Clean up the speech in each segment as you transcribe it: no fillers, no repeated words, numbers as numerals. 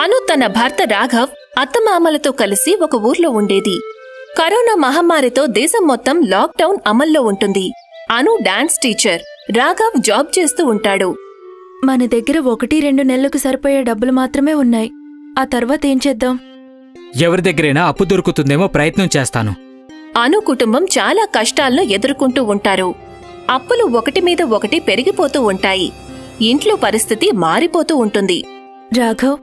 అను తన భర్త రాఘవ్ అత్తమామలతో కలిసి ఒక ఊర్లో ఉండేది. కరోనా మహమ్మారితో దేశం మొత్తం లాక్డౌన్ అమల్లో ఉంటుంది. Anu dance teacher, Raghav job చేస్తూ ఉంటాడు. మన దగ్గర 1-2 నెలలకు సరిపోయే డబ్బులు మాత్రమే ఉన్నాయి. ఆ తర్వాత ఏం చేద్దాం? ఎవరి దగ్గరైనా అప్పు దొరుకుతుందేమో ప్రయత్నం చేస్తాను. అను కుటుంబం చాలా కష్టాలను ఎదుర్కొంటూ ఉంటారు. అప్పులు ఒకటి మీద ఒకటి పెరిగిపోతూ ఉంటాయి. ఇంట్లో పరిస్థితి మారిపోతూ ఉంటుంది. రాఘవ్,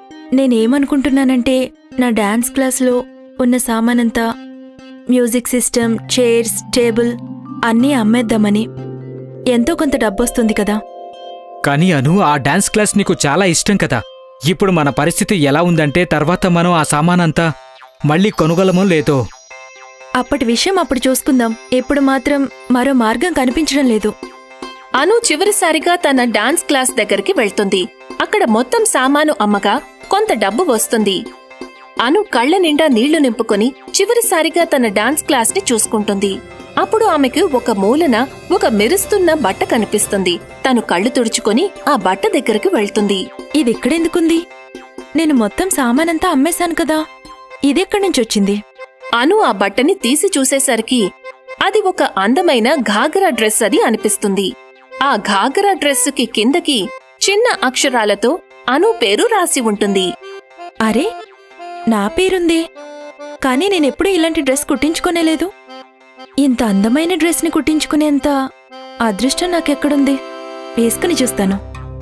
నేనేమనుకుంటున్నానంటే నా డాన్స్ క్లాస్లో ఉన్న సామానంతా, మ్యూజిక్ సిస్టమ్, చైర్స్, టేబుల్ అన్నీ అమ్మేద్దామని. ఎంతో కొంత డబ్బొస్తుంది కదా. కానీ అను, ఆ డాన్స్ క్లాస్ నీకు చాలా ఇష్టం కదా. ఇప్పుడు మన పరిస్థితి ఎలా ఉందంటే తర్వాత మనం ఆ సామానంతా మళ్ళీ కొనుగోలమో లేదో. అప్పటి విషయం అప్పుడు చూసుకుందాం. ఇప్పుడు మాత్రం మరో మార్గం కనిపించడం లేదు. అను చివరిసారిగా తన డాన్స్ క్లాస్ దగ్గరికి వెళ్తుంది. అక్కడ మొత్తం సామాను అమ్మగా కొంత డబ్బు వస్తుంది. అను కళ్ల నిండా నీళ్లు నింపుకొని చివరిసారిగా తన డాన్స్ క్లాస్ ని చూసుకుంటుంది. అప్పుడు ఆమెకు ఒక మూలన ఒక మెరుస్తున్న బట్ట కనిపిస్తుంది. తను కళ్ళు తుడుచుకొని ఆ బట్ట దగ్గరికి వెళ్తుంది. ఇదెక్కడెందుకుంది? నేను మొత్తం సామానంతా అమ్మేశాను కదా. ఇదెక్కడ్నుంచొచ్చింది? అను ఆ బట్టని తీసి చూసేసరికి అది ఒక అందమైన ఘాగరా డ్రెస్ అది అనిపిస్తుంది. ఆ ఘాగరా డ్రెస్సుకి కిందకి చిన్న అక్షరాలతో అను పేరు రాసి ఉంటుంది. అరే, నా పేరుందే. కానీ నేనెప్పుడూ ఇలాంటి డ్రెస్ కుట్టించుకోనేలేదు. ఇంత అందమైన డ్రెస్ని కుట్టించుకునేంత అదృష్టం నాకెక్కడుంది? వేసుకుని చూస్తాను.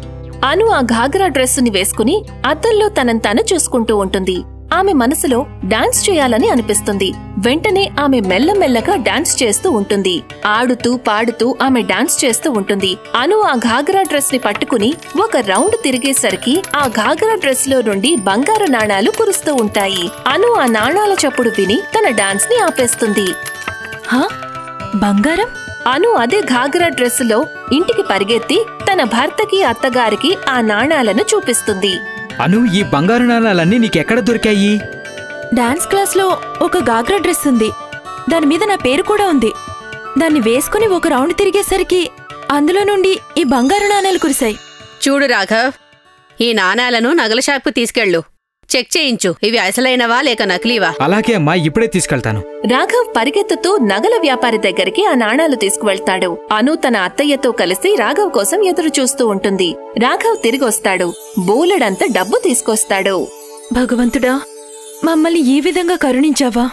అను ఆ ఘాగరా డ్రెస్సుని వేసుకుని అద్దంలో తనని తాను చూసుకుంటూ ఉంటుంది. ఆమె మనసులో డాన్స్ చేయాలని అనిపిస్తుంది. వెంటనే ఆమె మెల్లమెల్లగా డాన్స్ చేస్తూ ఉంటుంది. ఆడుతూ పాడుతూ ఆమె డాన్స్ చేస్తూ ఉంటుంది. అను ఆ ఘాగరా డ్రెస్ ని పట్టుకుని ఒక రౌండ్ తిరిగేసరికి ఆ ఘాగరా డ్రెస్ లో నుండి బంగారు నాణాలు కురుస్తూ ఉంటాయి. అను ఆ నాణాల చప్పుడు విని తన డాన్స్ ని ఆపేస్తుంది. హా, బంగారం? అను అదే ఘాగరా డ్రెస్సులో ఇంటికి పరిగెత్తి తన భర్తకి, అత్తగారికి ఆ నాణాలను చూపిస్తుంది. అను, ఈ బంగారు నాణాలన్నీ నీకెక్కడ దొరికాయి? డాన్స్ క్లాస్లో ఒక ఘాగ్రా డ్రెస్ ఉంది. దాని మీద నా పేరు కూడా ఉంది. దాన్ని వేసుకుని ఒక రౌండ్ తిరిగేసరికి అందులో నుండి ఈ బంగారు నాణాలు కురిశాయి. చూడు రాఘవ్, ఈ నాణాలను నగల షాప్కు తీసుకెళ్ళు. చెక్ చేయించు, ఇవి అసలైనవా లేక నకిలీవా. అలాగే అమ్మా, ఇప్పుడే తీసుకెళ్తాను. రాఘవ్ పరిగెత్తుతూ నగల వ్యాపారి దగ్గరికి ఆ నాణాలు తీసుకువెళ్తాడు. అను తన అత్తయ్యతో కలిసి రాఘవ్ కోసం ఎదురు చూస్తూ ఉంటుంది. రాఘవ్ తిరిగొస్తాడు. బోలెడంత డబ్బు తీసుకొస్తాడు. భగవంతుడా, మమ్మల్ని ఈ విధంగా కరుణించావా?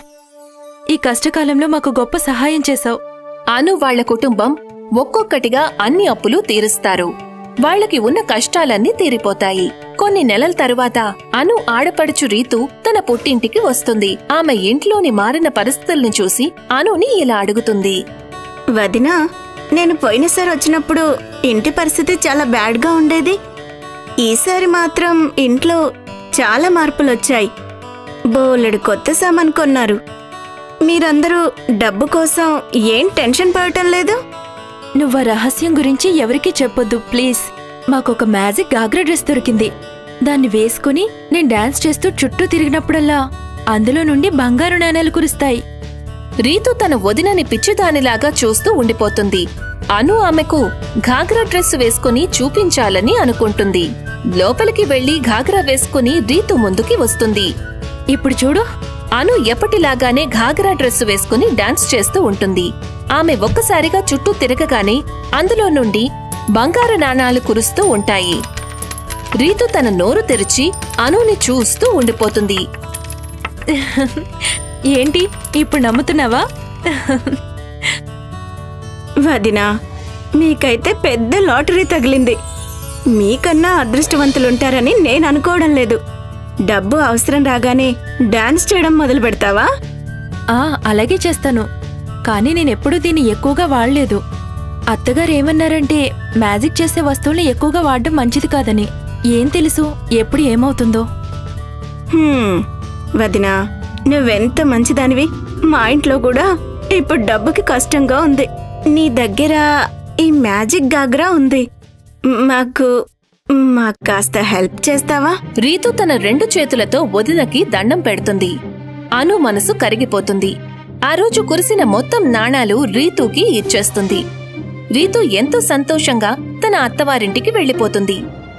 ఈ కష్టకాలంలో మాకు గొప్ప సహాయం చేశావు. అను వాళ్ల కుటుంబం ఒక్కొక్కటిగా అన్ని అప్పులు తీరుస్తారు. వాళ్లకి ఉన్న కష్టాలన్నీ తీరిపోతాయి. కొన్ని నెలల తరువాత అను ఆడపడుచు రీతు తన పుట్టింటికి వస్తుంది. ఆమె ఇంట్లోని మారిన పరిస్థితుల్ని చూసి అనుని ఇలా అడుగుతుంది. వదినా, నేను పోయినసారి వచ్చినప్పుడు ఇంటి పరిస్థితి చాలా బ్యాడ్గా ఉండేది. ఈసారి మాత్రం ఇంట్లో చాలా మార్పులొచ్చాయి. బోలెడు కొత్త సామాన్ కొన్నారు. మీరందరూ డబ్బు కోసం ఏం టెన్షన్ పడటం లేదు? నువ్వు రహస్యం గురించి ఎవరికీ చెప్పొద్దు ప్లీజ్. మాకొక మ్యాజిక్ ఘాగ్రా డ్రెస్ దొరికింది. దాన్ని వేసుకుని నేను డాన్స్ చేస్తూ చుట్టూ తిరిగినప్పుడల్లా అందులో నుండి బంగారు నాణాలు కురుస్తాయి. రీతు తన వదినని పిచ్చిదానిలాగా చూస్తూ ఉండిపోతుంది. అను ఆమెకు ఘాగ్రా డ్రెస్ వేసుకుని చూపించాలని అనుకుంటుంది. లోపలికి వెళ్లి ఘాగ్రా వేసుకుని రీతు ముందుకి వస్తుంది. ఇప్పుడు చూడు. అను ఎప్పటిలాగానే ఘాగ్రా డ్రెస్సు వేసుకుని డాన్స్ చేస్తూ ఉంటుంది. ఆమె ఒక్కసారిగా చుట్టూ తిరగగానే అందులో నుండి బంగారు నాణాలు కురుస్తూ ఉంటాయి. రీతు తన నోరు తెరిచి అనుని చూస్తూ ఉండిపోతుంది. ఏంటి, ఇప్పుడు నమ్ముతున్నావా? వదినా, మీకైతే పెద్ద లాటరీ తగిలింది. మీకన్నా అదృష్టవంతులుంటారని నేను అనుకోవడం లేదు. డబ్బు అవసరం రాగానే డాన్స్ చేయడం మొదలు పెడతావా? అలాగే చేస్తాను. కానీ నేనెప్పుడూ దీన్ని ఎక్కువగా వాడలేదు. అత్తగారు ఏమన్నారంటే మ్యాజిక్ చేసే వస్తువుల్ని ఎక్కువగా వాడడం మంచిది కాదని. ఏం తెలుసు ఎప్పుడు ఏమవుతుందో. వదినా, నువ్వెంత మంచిదానివి. మా ఇంట్లో కూడా ఇప్పుడు డబ్బుకి కష్టంగా ఉంది. నీ దగ్గర ఈ మ్యాజిక్ ఘాగ్రా ఉంది. మాకు కాస్త హెల్ప్ చేస్తావా? రీతు తన 2 చేతులతో వదినకి దండం పెడుతుంది. అను మనసు కరిగిపోతుంది. ఆ రోజు కురిసిన మొత్తం నాణాలు రీతుకి ఇచ్చేస్తుంది. రీతు ఎంతో సంతోషంగా తన అత్తవారింటికి వెళ్లిపోతుంది.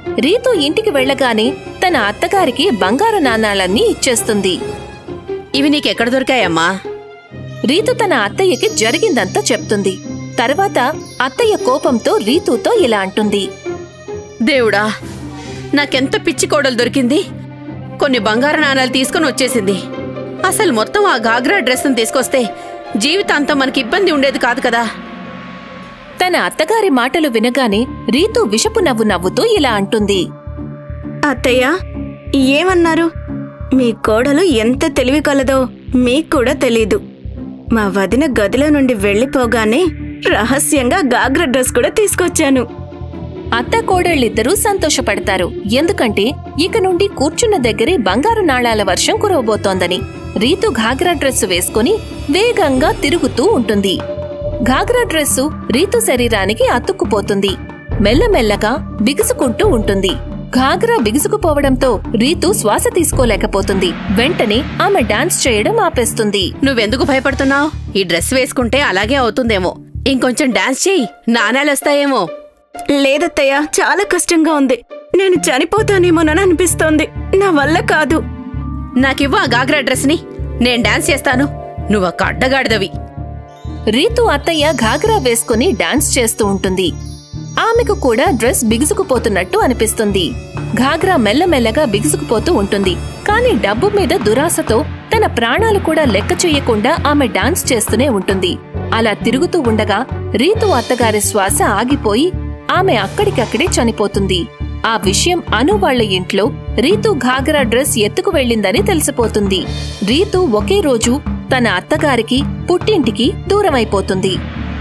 రీతు ఇంటికి వెళ్ళగానే తన అత్తగారికి బంగారు నాణాలన్నీ ఇచ్చేస్తుంది. ఇవి నీకెక్కడ దొరికాయమ్మా? రీతు తన అత్తయ్యకి జరిగిందంతా చెప్తుంది. తర్వాత అత్తయ్య కోపంతో రీతుతో ఇలా అంటుంది. దేవుడా, నాకెంత పిచ్చి కోడలు దొరికింది. కొన్ని బంగారు నాణాలు తీసుకుని వచ్చేసింది. అసలు మొత్తం ఆ గాగ్రా డ్రెస్ను తీసుకొస్తే జీవితాంతం మనకి ఇబ్బంది ఉండేది కాదు కదా. తన అత్తగారి మాటలు వినగానే రీతు విషపు నవ్వు నవ్వుతూ ఇలా అంటుంది. అత్తయ్య, ఏమన్నారు? మీ కోడలు ఎంత తెలివి కలదో మీకు కూడా తెలీదు. మా వదిన గదిలో నుండి వెళ్ళిపోగానే రహస్యంగా గాగ్రా డ్రెస్ కూడా తీసుకొచ్చాను. అత్త కోడళ్ళిద్దరూ సంతోషపడతారు. ఎందుకంటే ఇక నుండి కూర్చున్న దగ్గరే బంగారు నాళాల వర్షం కురవబోతోందని. రీతు ఘాగ్రా డ్రెస్సు వేసుకుని వేగంగా తిరుగుతూ ఉంటుంది. ఘాగ్రా డ్రెస్సు రీతు శరీరానికి అతుక్కుపోతుంది. మెల్లమెల్లగా బిగుసుకుంటూ ఉంటుంది. ఘాగ్రా బిగుసుకుపోవడంతో రీతు శ్వాస తీసుకోలేకపోతుంది. వెంటనే ఆమె డాన్స్ చేయడం ఆపేస్తుంది. నువ్వెందుకు భయపడుతున్నావు? ఈ డ్రెస్ వేసుకుంటే అలాగే అవుతుందేమో. ఇంకొంచెం డాన్స్ చెయ్యి, నాణాలొస్తాయేమో. లేదత్తయ్య, చాలా కష్టంగా ఉంది. నేను చనిపోతానేమోనని అనిపిస్తోంది. నా వల్ల కాదు. నాకివ్వు ఆ గాగ్రా డ్రెస్ని, నేను డాన్స్ చేస్తాను. నువ్వొక్క అడ్డగాడిదవి. రీతు అత్తయ్య ఘాగ్రా వేసుకుని డాన్స్ చేస్తూ ఉంటుంది. ఆమెకు కూడా డ్రెస్ బిగుసుకుపోతున్నట్టు అనిపిస్తుంది. ఘాగ్రా మెల్లమెల్లగా బిగుసుకుపోతూ ఉంటుంది. కాని డబ్బు మీద దురాశతో తన ప్రాణాలు కూడా లెక్క చెయ్యకుండా ఆమె డాన్స్ చేస్తూనే ఉంటుంది. అలా తిరుగుతూ ఉండగా రీతు అత్తగారి శ్వాస ఆగిపోయి ఆమె అక్కడికక్కడే చనిపోతుంది. ఆ విషయం అను వాళ్ల ఇంట్లో రీతు ఘాగ్రా డ్రెస్ ఎత్తుకు వెళ్ళిందని తెలిసిపోతుంది. రీతు ఒకే రోజు తన అత్తగారికి పుట్టింటికి దూరమైపోతుంది.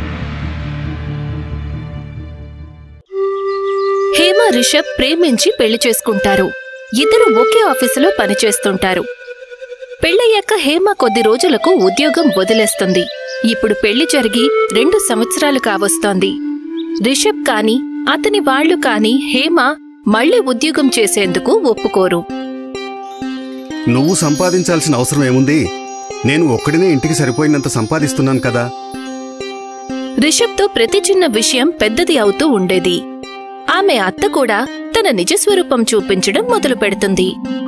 హేమ రిషబ్ ప్రేమించి పెళ్లి చేసుకుంటారు. ఇద్దరు ఒకే ఆఫీసులో పనిచేస్తుంటారు. పెళ్లయ్యాక హేమ కొద్ది రోజులకు ఉద్యోగం వదిలేస్తుంది. ఇప్పుడు పెళ్లి జరిగి 2 సంవత్సరాలు కావస్తోంది. రిషబ్ కాని అతని వాళ్లు కాని హేమ మళ్లీ ఉద్యోగం చేసేందుకు ఒప్పుకోరు. నువ్వు సంపాదించాల్సిన అవసరం ఏముంది? నేను ఒక్కడినే ఇంటికి సరిపోయినంత సంపాదిస్తున్నాను కదా. రిషబ్తో ప్రతి చిన్న విషయం పెద్దది అవుతూ ఉండేది. ఆమె అత్త కూడా తన నిజస్వరూపం చూపించడం మొదలు పెడుతుంది.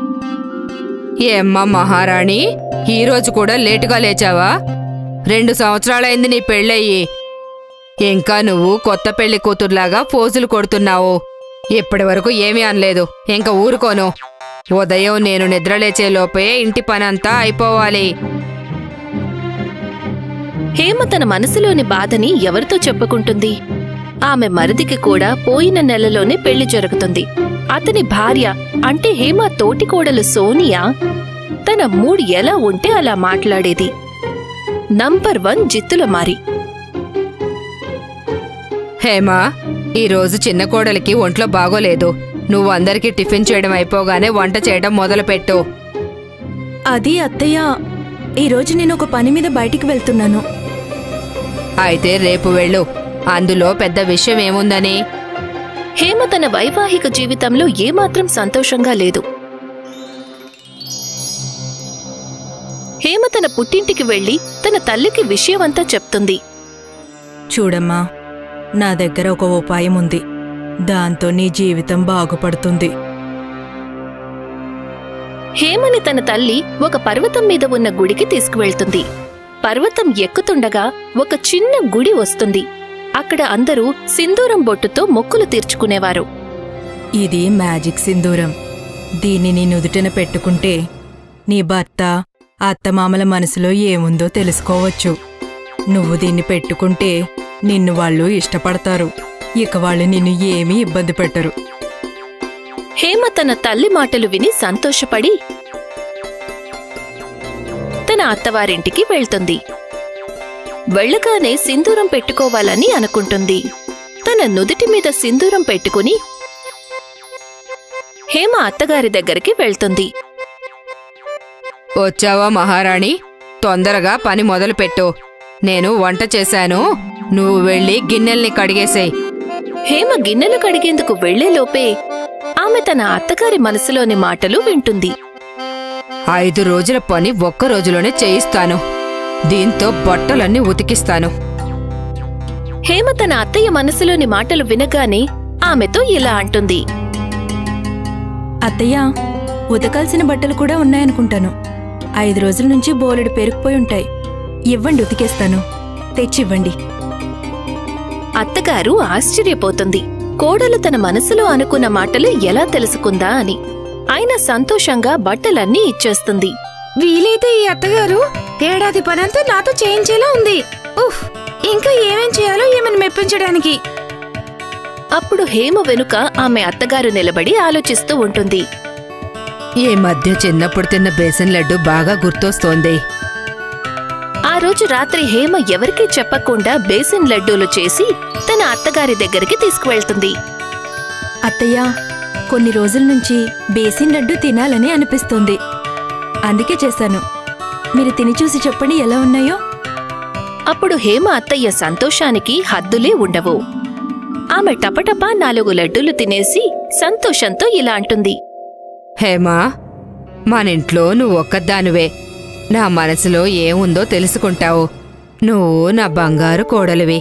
ఏమ్మా మహారాణి, ఈరోజు కూడా లేటుగా లేచావా? 2 సంవత్సరాలైంది నీ పెళ్ళయ్యి. ఇంకా నువ్వు కొత్త పెళ్లి కూతుర్లాగా పోజులు కొడుతున్నావు. ఇప్పటి వరకు ఏమీ అనలేదు. ఇంకా ఊరుకోను. ఉదయం నేను నిద్రలేచేలోపే ఇంటి పనంతా అయిపోవాలి. హేమ తన మనసులోని బాధని ఎవరితో చెప్పుకుంటుంది? ఆమె మరిదికి కూడా పోయిన నెలలోనే పెళ్లి జరుగుతుంది. అతని భార్య అంటే హేమ తోటికోడలు సోనియా తన మూడ్ ఎలా ఉంటే అలా మాట్లాడేది. నంబర్ 1 జిత్తుల మారి. హేమా, ఈరోజు చిన్న కోడలికి ఒంట్లో బాగోలేదు. నువ్వు అందరికీ టిఫిన్ చేయడం అయిపోగానే వంట చేయడం మొదలుపెట్టు. అది అత్తయ్య, ఈరోజు నేను ఒక పని మీద బయటికి వెళ్తున్నాను. అయితే రేపు వెళ్ళు. అందులో పెద్ద విషయం ఏముందని? హేమ తన వైవాహిక జీవితంలో ఏమాత్రం సంతోషంగా లేదు. హేమ తన పుట్టింటికి వెళ్లి తన తల్లికి విషయమంతా చెప్తుంది. చూడమ్మా, నా దగ్గర ఒక ఉపాయం ఉంది. దాంతో నీ జీవితం బాగుపడుతుంది. హేమని తన తల్లి ఒక పర్వతం మీద ఉన్న గుడికి తీసుకువెళ్తుంది. పర్వతం ఎక్కుతుండగా ఒక చిన్న గుడి వస్తుంది. అక్కడ అందరూ సింధూరం బొట్టుతో మొక్కులు తీర్చుకునేవారు. ఇది మ్యాజిక్ సింధూరం. దీన్ని నీ నుదుటిన పెట్టుకుంటే నీ భర్త, అత్తమామల మనసులో ఏముందో తెలుసుకోవచ్చు. నువ్వు దీన్ని పెట్టుకుంటే నిన్ను వాళ్ళు ఇష్టపడతారు. ఇక వాళ్ళు నిన్ను ఏమీ ఇబ్బంది పెట్టరు. హేమ తన తల్లి మాటలు విని సంతోషపడి తన అత్తవారింటికి వెళ్తుంది. వెళ్ళగానే సింధూరం పెట్టుకోవాలని అనుకుంటుంది. తన నుదిటి మీద సింధూరం పెట్టుకుని హేమ అత్తగారి దగ్గరికి వెళ్తుంది. వచ్చావా మహారాణి? తొందరగా పని మొదలుపెట్టు. నేను వంట చేశాను. నువ్వు వెళ్ళి గిన్నెల్ని కడిగేసేయ్. హేమ గిన్నెలు కడిగేందుకు వెళ్లేలోపే ఆమె తన అత్తగారి మనసులోని మాటలు వింటుంది. 5 రోజుల పని ఒక్క రోజులోనే చేయిస్తాను. దీంతో బట్టలన్నీ ఉతికిస్తాను. హేమ తన అత్తయ్య మనసులోని మాటలు వినగానే ఆమెతో ఇలా అంటుంది. అత్తయ్య, ఉతకాల్సిన బట్టలు కూడా ఉన్నాయనుకుంటాను. 5 రోజుల నుంచి బోలెడు పెరుకుపోయి ఉంటాయి. ఇవ్వండి, ఉతికేస్తాను. తెచ్చివ్వండి. అత్తగారు ఆశ్చర్యపోతుంది. కోడలు తన మనసులో అనుకున్న మాటలు ఎలా తెలుసుకుందా అని. అయినా సంతోషంగా బట్టలన్నీ ఇచ్చేస్తుంది. వీలైతే ఈ అత్తగారు ఏడాది పనంతా నాతో చేయించేలా ఉంది. ఉఫ్, ఇంకా ఏమేం చేయాలో ఏమని మెప్పించడానికి. అప్పుడు హేమ వెనుక ఆమె అత్తగారు నిలబడి ఆలోచిస్తూ ఉంటుంది. ఈ మధ్య చిన్నప్పుడు తిన్న బేసన్ లడ్డు బాగా గుర్తొస్తోంది. ఆ రోజు రాత్రి హేమ ఎవరికీ చెప్పకుండా బేసిన్ లడ్డూలు చేసి తన అత్తగారి దగ్గరికి తీసుకువెళ్తుంది. అత్తయ్య, కొన్ని రోజుల నుంచి బేసిన్ లడ్డు తినాలని అనిపిస్తుంది. అందుకే చేశాను. మీరు తిని చూసి చెప్పండి ఎలా ఉన్నాయో. అప్పుడు హేమ అత్తయ్య సంతోషానికి హద్దులే ఉండవు. ఆమె టపటపా 4 లడ్డూలు తినేసి సంతోషంతో ఇలా అంటుంది. హేమా, మనింట్లో నువ్వు ఒక్కదానివే. నా మనసులో ఏముందో తెలుసుకుంటావు. నువ్వు నా బంగారు కోడలివి.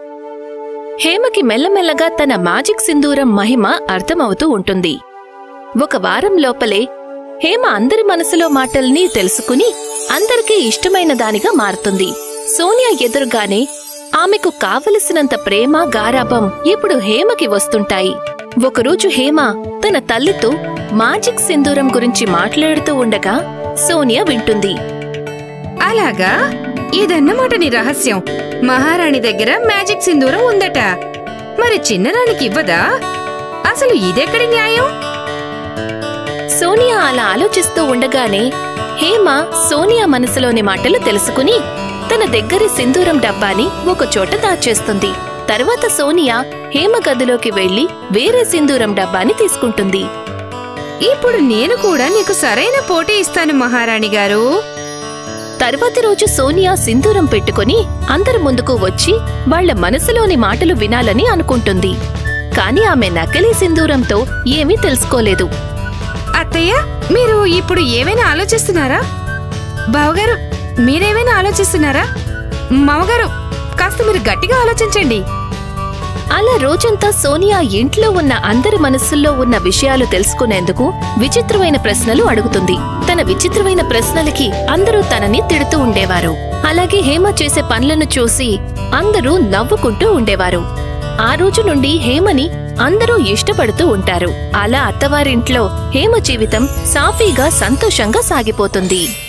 హేమకి మెల్లమెల్లగా తన మ్యాజిక్ సింధూరం మహిమ అర్థమవుతూ ఉంటుంది. 1 వారం లోపలే హేమ అందరి మనసులో మాటల్ని తెలుసుకుని అందరికీ ఇష్టమైన దానిగా మారుతుంది. సోనియా ఎదురుగానే ఆమెకు కావలసినంత ప్రేమ, గారాబం ఇప్పుడు హేమకి వస్తుంటాయి. ఒకరోజు హేమ తన తల్లితో మ్యాజిక్ సింధూరం గురించి మాట్లాడుతూ ఉండగా సోనియా వింటుంది. అలాగా, ఇదన్నమాట నీ రహస్యం. మహారాణి దగ్గర మ్యాజిక్ సింధూరం ఉందట. మరి చిన్నరానికి ఇవ్వదా? అసలు ఇదెక్కడి న్యాయం? సోనియా అలా ఆలోచిస్తూ ఉండగానే హేమ సోనియా మనసులోని మాటలు తెలుసుకుని తన దగ్గరి సింధూరం డబ్బాని ఒకచోట దాచేస్తుంది. తర్వాత సోనియా హేమ గదిలోకి వెళ్లి వేరే సింధూరం డబ్బాని తీసుకుంటుంది. ఇప్పుడు నేను కూడా నీకు సరైన పోటీ ఇస్తాను మహారాణి గారు. తర్వాతి రోజు సోనియా సింధూరం పెట్టుకుని అందరి ముందుకు వచ్చి వాళ్ల మనసులోని మాటలు వినాలని అనుకుంటుంది. కాని ఆమె నకిలీ సింధూరంతో ఏమీ తెలుసుకోలేదు. అత్తయ్య, మీరు ఇప్పుడు ఏమైనా ఆలోచిస్తున్నారా? బావగారు, మీరేమైనా ఆలోచిస్తున్నారా? మామగారు, కాస్త మీరు గట్టిగా ఆలోచించండి. అలా రోజంతా సోనియా ఇంట్లో ఉన్న అందరి మనస్సుల్లో ఉన్న విషయాలు తెలుసుకునేందుకు విచిత్రమైన ప్రశ్నలు అడుగుతుంది. తన విచిత్రమైన ప్రశ్నలకి అందరూ తనని తిడుతూ ఉండేవారు. అలాగే హేమ చేసే పనులను చూసి అందరూ నవ్వుకుంటూ ఉండేవారు. ఆ రోజు నుండి హేమని అందరూ ఇష్టపడుతూ ఉంటారు. అలా అత్తవారింట్లో హేమ జీవితం సాఫీగా, సంతోషంగా సాగిపోతుంది.